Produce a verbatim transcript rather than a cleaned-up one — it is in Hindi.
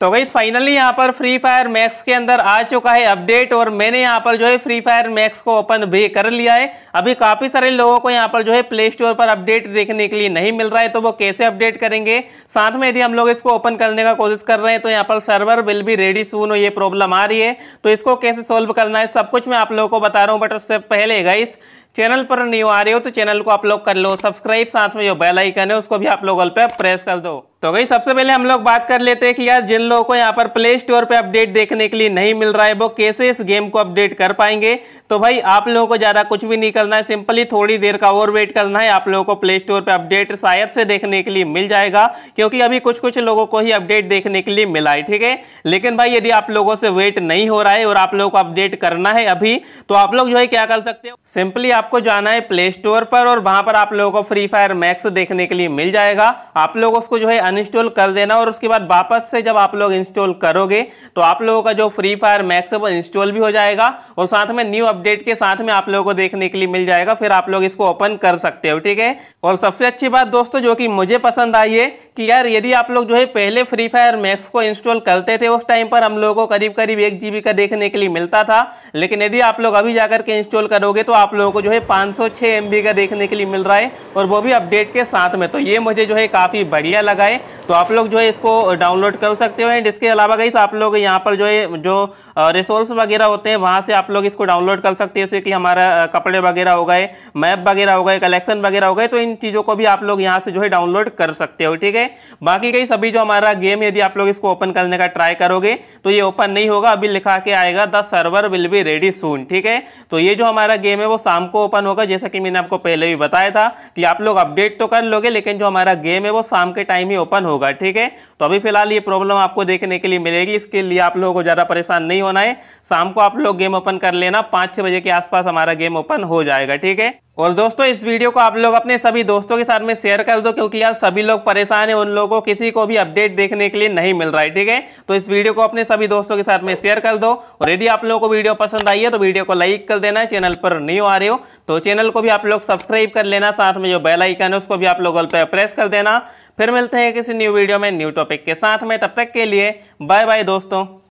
तो गाइस फाइनली यहाँ पर फ्री फायर मैक्स के अंदर आ चुका है अपडेट और मैंने यहाँ पर जो है फ्री फायर मैक्स को ओपन भी कर लिया है। अभी काफी सारे लोगों को यहाँ पर जो है प्ले स्टोर पर अपडेट देखने के लिए नहीं मिल रहा है, तो वो कैसे अपडेट करेंगे। साथ में यदि हम लोग इसको ओपन करने का कोशिश कर रहे हैं तो यहाँ पर server will be ready soon और ये प्रॉब्लम आ रही है, तो इसको कैसे सोल्व करना है सब कुछ मैं आप लोगों को बता रहा हूँ। बट उससे पहले गाइस चैनल पर न्यू आ रहे हो तो चैनल को आप लोग कर लो सब्सक्राइब, साथ में जो बेल आइकन है उसको भी आप लोग ऑल पे प्रेस कर दो। तो गई सबसे पहले हम लोग बात कर लेते हैं कि यार जिन लोगों को यहाँ पर प्ले स्टोर पे अपडेट देखने के लिए नहीं मिल रहा है वो कैसे इस गेम को अपडेट कर पाएंगे। तो भाई आप लोगों को ज्यादा कुछ भी नहीं करना है, सिंपली थोड़ी देर का और वेट करना है। आप लोगों को प्ले स्टोर पे अपडेट शायद से देखने के लिए मिल जाएगा, क्योंकि अभी कुछ कुछ लोगों को ही अपडेट देखने के लिए मिला है, ठीक है। लेकिन भाई यदि आप लोगों से वेट नहीं हो रहा है और आप लोगों को अपडेट करना है अभी, तो आप लोग जो है क्या कर सकते हो, सिंपली आपको जाना है प्ले स्टोर पर और वहां पर आप लोगों को फ्री फायर मैक्स देखने के लिए मिल जाएगा। आप लोग उसको जो है अनइंस्टॉल कर देना और उसके बाद वापस से जब आप लोग इंस्टॉल करोगे तो आप लोगों का जो फ्री फायर मैक्स है वो इंस्टॉल भी हो जाएगा और साथ में न्यू अपडेट के साथ में आप लोगों को देखने के लिए मिल जाएगा। फिर आप लोग इसको ओपन कर सकते हो, ठीक है। और सबसे अच्छी बात दोस्तों जो कि मुझे पसंद आई है कि यार यदि आप लोग जो है पहले फ्री फायर मैक्स को इंस्टॉल करते थे उस टाइम पर हम लोगों को करीब करीब एक जीबी का देखने के लिए मिलता था, लेकिन यदि आप लोग अभी जाकर के इंस्टॉल करोगे तो आप लोगों को जो है पाँच सौ छह एमबी का देखने के लिए मिल रहा है और वो भी अपडेट के साथ में। तो ये मुझे जो है काफी बढ़िया लगा है, तो आप लोग जो है इसको डाउनलोड कर सकते हो। एंड इसके अलावा गाइस आप लोग यहाँ पर जो है जो रिसोर्स वगैरह होते हैं वहां से आप लोग इसको डाउनलोड कर सकते हैं, जैसे कि हमारा कपड़े वगैरह हो गए, मैप वगैरह हो गए, कलेक्शन वगैरह हो गए, तो इन चीजों को भी आप लोग यहाँ से जो है डाउनलोड कर सकते हो, ठीक है। बाकी गाइस अभी जो हमारा गेम यदि आप लोग इसको ओपन करने का ट्राई करोगे तो ये ओपन नहीं होगा, अभी लिखा के आएगा the server will be ready soon, ठीक है। तो ये जो हमारा गेम है वो शाम को ओपन होगा, जैसा कि मैंने आपको पहले भी बताया था कि आप लोग अपडेट तो कर लोगे लेकिन जो हमारा गेम है वो शाम के टाइम ही ओपन होगा, ठीक है। तो अभी फिलहाल ये प्रॉब्लम आपको देखने के लिए मिलेगी, इसके लिए आप लोगों को ज्यादा परेशान नहीं होना है। शाम को आप लोग गेम ओपन कर लेना, पाँच छह बजे के आसपास हमारा गेम ओपन हो जाएगा, ठीक है। और दोस्तों इस वीडियो को आप लोग अपने सभी दोस्तों के साथ में शेयर कर दो, क्योंकि यार सभी लोग परेशान हैं, उन लोगों को किसी को भी अपडेट देखने के लिए नहीं मिल रहा है, ठीक है। तो इस वीडियो को अपने सभी दोस्तों के साथ में शेयर कर दो और यदि आप लोगों को वीडियो पसंद आई है तो वीडियो को लाइक कर देना। चैनल पर न्यू आ रहे हो तो चैनल को भी आप लोग सब्सक्राइब कर लेना, साथ में जो बेल आइकन है उसको भी आप लोग ऑल पे प्रेस कर देना। फिर मिलते हैं किसी न्यू वीडियो में न्यू टॉपिक के साथ में, तब तक के लिए बाय बाय दोस्तों।